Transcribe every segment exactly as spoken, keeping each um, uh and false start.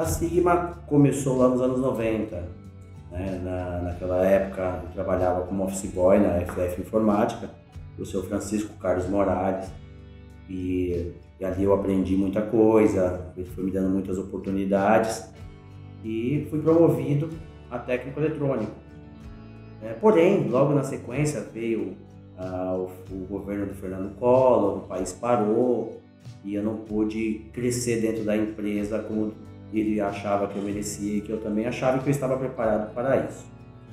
A Sigma começou lá nos anos noventa, né? Na, naquela época eu trabalhava como office boy na F F Informática, do seu Francisco Carlos Morales, e, e ali eu aprendi muita coisa, ele foi me dando muitas oportunidades e fui promovido a técnico eletrônico. É, porém, logo na sequência veio ah, o, o governo do Fernando Collor, o país parou e eu não pude crescer dentro da empresa como ele achava que eu merecia e que eu também achava que eu estava preparado para isso.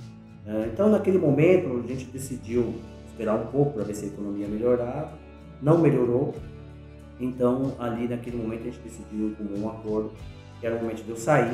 É, então, naquele momento, a gente decidiu esperar um pouco para ver se a economia melhorava. Não melhorou. Então, ali naquele momento, a gente decidiu como um acordo que era o momento de eu sair.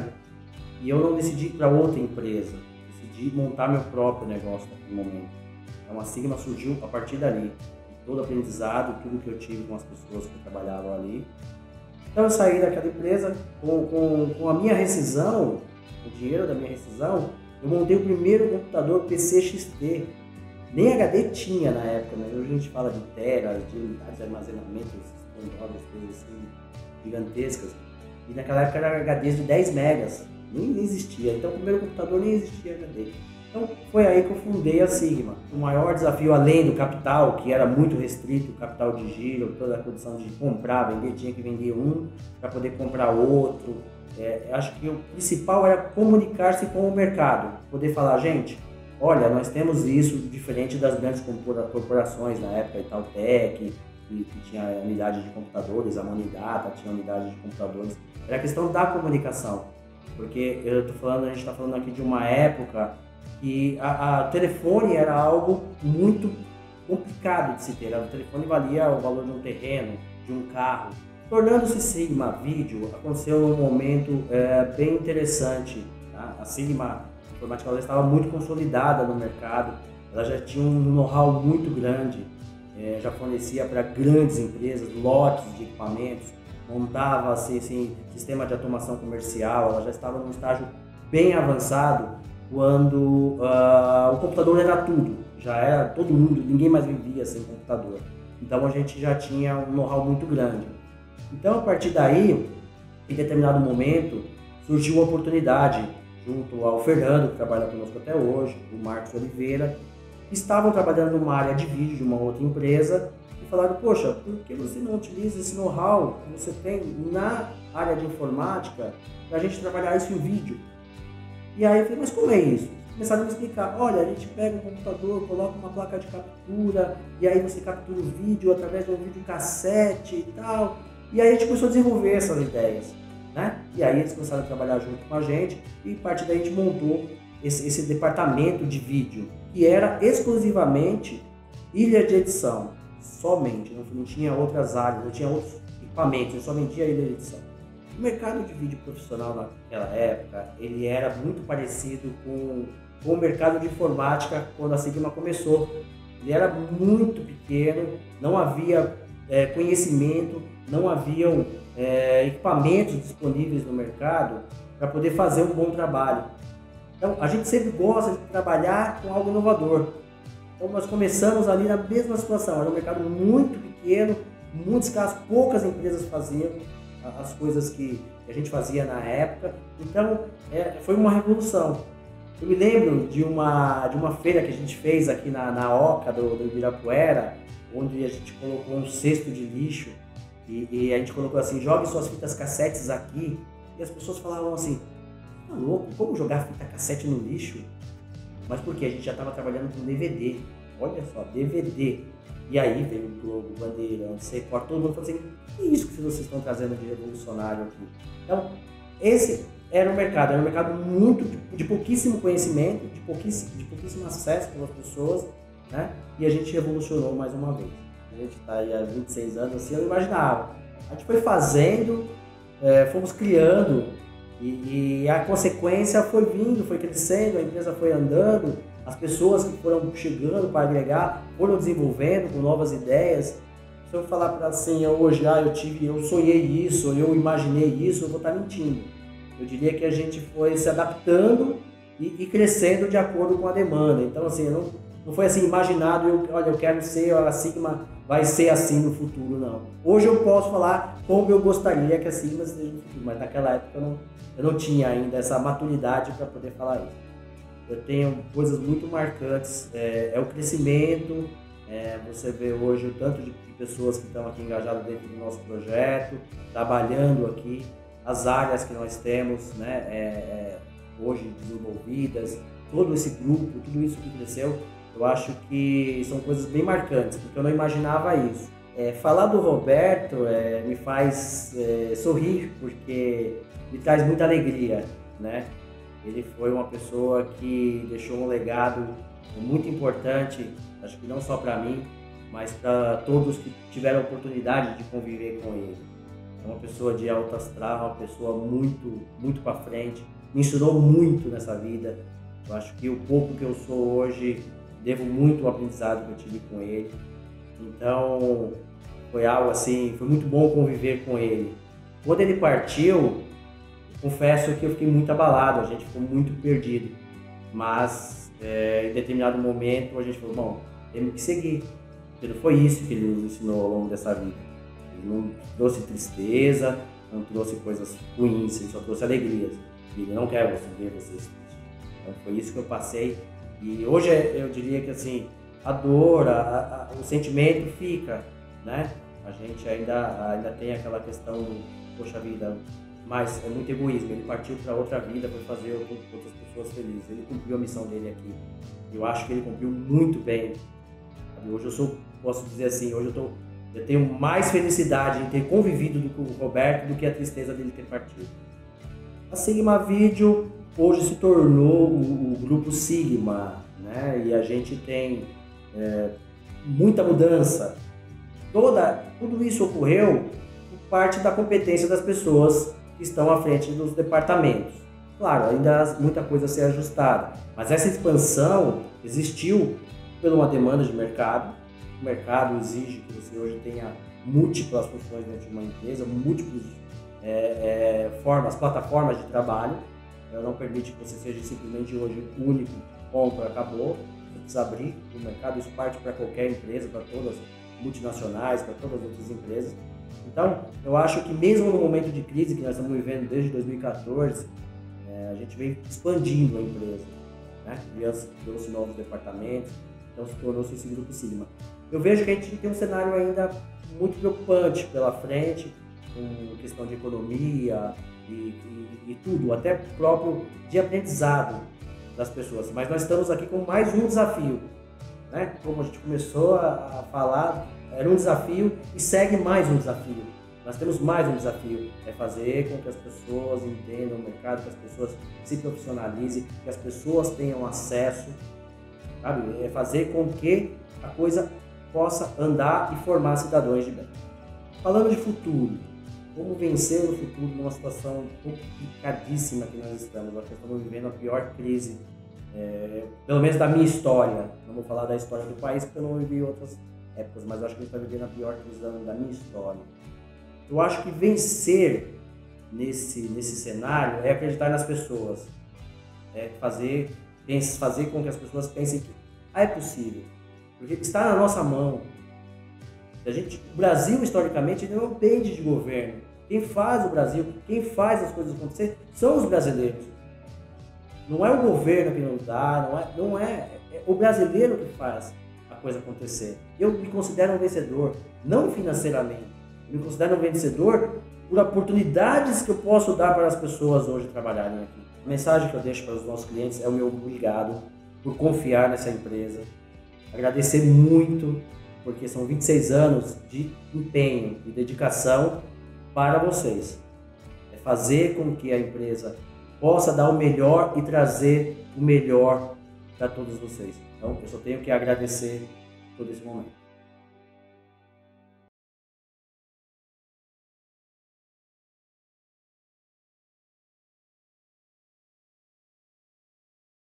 E eu não decidi ir para outra empresa. Decidi montar meu próprio negócio naquele momento. Então, a Sigma surgiu a partir dali. Todo aprendizado, tudo que eu tive com as pessoas que trabalhavam ali. Então eu saí daquela empresa com, com, com a minha rescisão, o dinheiro da minha rescisão, eu montei o primeiro computador P C X T. Nem H D tinha na época, né? Hoje a gente fala de teras, de unidades de armazenamento, coisas assim, gigantescas. E naquela época era H Ds de dez megas, nem existia. Então o primeiro computador nem existia H D. Então foi aí que eu fundei a Sigma. O maior desafio, além do capital, que era muito restrito, o capital de giro, toda a condição de comprar, vender, tinha que vender um para poder comprar outro. É, acho que o principal era comunicar-se com o mercado, poder falar, gente, olha, nós temos isso diferente das grandes corporações na época, Itautec, que, que tinha unidade de computadores, a Monidata tinha unidade de computadores. Era a questão da comunicação, porque eu tô falando, a gente está falando aqui de uma época que a, a telefone era algo muito complicado de se ter. O telefone valia o valor de um terreno, de um carro. Tornando-se Sigma Vídeo, aconteceu num momento é, bem interessante. Tá? A Sigma Informática ela estava muito consolidada no mercado, ela já tinha um know-how muito grande, é, já fornecia para grandes empresas lotes de equipamentos, montava assim, assim, sistema de automação comercial, ela já estava num estágio bem avançado, quando uh, o computador era tudo, já era todo mundo, ninguém mais vivia sem computador. Então a gente já tinha um know-how muito grande. Então a partir daí, em determinado momento, surgiu uma oportunidade junto ao Fernando, que trabalha conosco até hoje, o Marcos Oliveira, que estavam trabalhando numa área de vídeo de uma outra empresa e falaram, poxa, por que você não utiliza esse know-how que você tem na área de informática para a gente trabalhar isso em vídeo? E aí eu falei, mas como é isso? Começaram a me explicar, olha, a gente pega um computador, coloca uma placa de captura, e aí você captura o vídeo através de um videocassete e tal. E aí a gente começou a desenvolver essas ideias, né? E aí eles começaram a trabalhar junto com a gente, e a partir daí a gente montou esse, esse departamento de vídeo, que era exclusivamente ilha de edição, somente, não, não tinha outras áreas, não tinha outros equipamentos, eu só vendia ilha de edição. O mercado de vídeo profissional naquela época, ele era muito parecido com, com o mercado de informática quando a Sigma começou. Ele era muito pequeno, não havia é, conhecimento, não haviam é, equipamentos disponíveis no mercado para poder fazer um bom trabalho. Então, a gente sempre gosta de trabalhar com algo inovador. Então, nós começamos ali na mesma situação, era um mercado muito pequeno, muito escasso, poucas empresas faziam as coisas que a gente fazia na época, então é, foi uma revolução. Eu me lembro de uma, de uma feira que a gente fez aqui na, na Oca do, do Ibirapuera, onde a gente colocou um cesto de lixo e, e a gente colocou assim, jogue suas fitas cassetes aqui, e as pessoas falavam assim, tá louco, como jogar fita cassete no lixo? Mas por quê? A gente já estava trabalhando com D V D, olha só, D V D. E aí veio o Globo, Bandeirantes, Record, todo mundo falou assim, que isso que vocês estão trazendo de revolucionário aqui? Então, esse era um mercado, era um mercado muito, de pouquíssimo conhecimento, de pouquíssimo, de pouquíssimo acesso pelas pessoas, né? E a gente revolucionou mais uma vez. A gente está aí há vinte e seis anos, assim, eu não imaginava. A gente foi fazendo, é, fomos criando, e, e a consequência foi vindo, foi crescendo, a empresa foi andando, as pessoas que foram chegando para agregar foram desenvolvendo com novas ideias. Se eu falar para assim, hoje, ah, eu tive, eu sonhei isso, eu imaginei isso, eu vou estar mentindo. Eu diria que a gente foi se adaptando e, e crescendo de acordo com a demanda. Então, assim, eu não, não foi assim imaginado, eu, olha, eu quero ser, a Sigma vai ser assim no futuro, não. Hoje eu posso falar como eu gostaria que a Sigma seja no futuro, mas naquela época eu não, eu não tinha ainda essa maturidade para poder falar isso. Eu tenho coisas muito marcantes, é, é o crescimento, é, você vê hoje o tanto de pessoas que estão aqui engajadas dentro do nosso projeto, trabalhando aqui, as áreas que nós temos, né, é, é, hoje desenvolvidas, todo esse grupo, tudo isso que cresceu, eu acho que são coisas bem marcantes, porque eu não imaginava isso. É, falar do Roberto é, me faz é, sorrir, porque me traz muita alegria, né? Ele foi uma pessoa que deixou um legado muito importante, acho que não só para mim, mas para todos que tiveram a oportunidade de conviver com ele. É uma pessoa de alto astral, uma pessoa muito, muito para frente, me ensinou muito nessa vida. Eu acho que o pouco que eu sou hoje, devo muito ao aprendizado que eu tive com ele. Então, foi algo assim, foi muito bom conviver com ele. Quando ele partiu, confesso que eu fiquei muito abalado, a gente ficou muito perdido. Mas, é, em determinado momento, a gente falou, bom, temos que seguir. Porque não foi isso que ele nos ensinou ao longo dessa vida. Ele não trouxe tristeza, não trouxe coisas ruins, ele só trouxe alegrias. Ele não quer você ver vocês tristes. Então foi isso que eu passei. E hoje eu diria que assim, a dor, a, a, o sentimento fica, né? A gente ainda, ainda tem aquela questão do, poxa vida, mas é muito egoísmo. Ele partiu para outra vida, para fazer outras pessoas felizes. Ele cumpriu a missão dele aqui. Eu acho que ele cumpriu muito bem. Hoje eu sou, posso dizer assim, hoje eu, tô, eu tenho mais felicidade em ter convivido do, com o Roberto do que a tristeza dele ter partido. A Sigma Video hoje se tornou o, o grupo Sigma, né? E a gente tem é, muita mudança. Toda, tudo isso ocorreu por parte da competência das pessoas que estão à frente dos departamentos. Claro, ainda há muita coisa a ser ajustada, mas essa expansão existiu por uma demanda de mercado. O mercado exige que você hoje tenha múltiplas funções dentro de uma empresa, múltiplas é, é, formas, plataformas de trabalho. Ela não permite que você seja simplesmente hoje único, compra, acabou. Você precisa abrir o mercado, isso parte para qualquer empresa, para todas as multinacionais, para todas as outras empresas. Então, eu acho que mesmo no momento de crise que nós estamos vivendo desde dois mil e quatorze, é, a gente vem expandindo a empresa, né? Criou-se novos departamentos, então se tornou-se esse grupo Sigma. Eu vejo que a gente tem um cenário ainda muito preocupante pela frente, com questão de economia e, e, e tudo, até próprio de aprendizado das pessoas. Mas nós estamos aqui com mais um desafio, né? Como a gente começou a, a falar, era um desafio e segue mais um desafio. Nós temos mais um desafio, é fazer com que as pessoas entendam o mercado, que as pessoas se profissionalizem, que as pessoas tenham acesso, sabe? É fazer com que a coisa possa andar e formar cidadãos de bem. Falando de futuro, como vencer no futuro numa situação complicadíssima que nós estamos? Nós estamos vivendo a pior crise, é, pelo menos da minha história. Não vou falar da história do país porque eu não vivi outras épocas, mas eu acho que a gente está vivendo a pior crise da, da minha história. Eu acho que vencer nesse, nesse cenário é acreditar nas pessoas, é fazer, fazer com que as pessoas pensem que ah, é possível, porque está na nossa mão. A gente, o Brasil, historicamente, ele não depende de governo. Quem faz o Brasil, quem faz as coisas acontecer, são os brasileiros. Não é o governo que não dá, não é, não é, é o brasileiro que faz a coisa acontecer. Eu me considero um vencedor, não financeiramente. Eu me considero um vencedor por oportunidades que eu posso dar para as pessoas hoje trabalharem aqui. A mensagem que eu deixo para os nossos clientes é o meu obrigado por confiar nessa empresa. Agradecer muito, porque são vinte e seis anos de empenho e dedicação para vocês. É fazer com que a empresa possa dar o melhor e trazer o melhor para todos vocês. Então, eu só tenho que agradecer todo esse momento.